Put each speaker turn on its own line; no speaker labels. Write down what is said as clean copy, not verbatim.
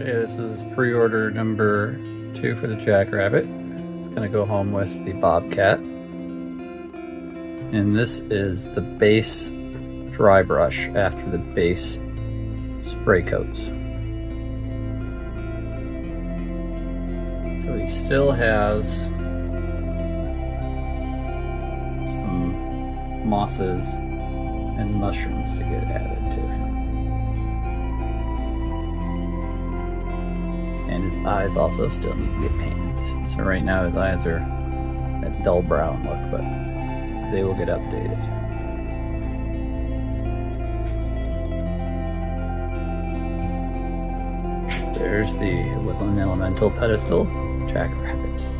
This is pre-order number 2 for the Jackrabbit. It's going to go home with the Bobcat. And this is the base dry brush after the base spray coats. So he still has some mosses and mushrooms to get added to him. And his eyes also still need to get painted. So right now his eyes are that dull brown look, but they will get updated. There's the Woodland Elemental Pedestal Jackrabbit.